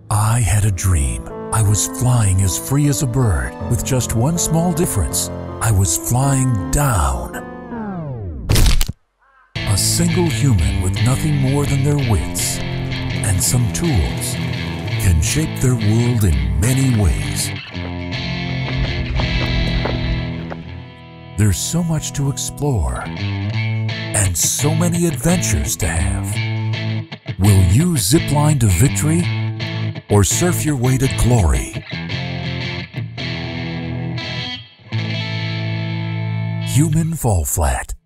I had a dream. I was flying as free as a bird, with just one small difference. I was flying down. A single human with nothing more than their wits and some tools can shape their world in many ways. There's so much to explore and so many adventures to have. Will you zipline to victory or surf your way to glory? Human Fall Flat.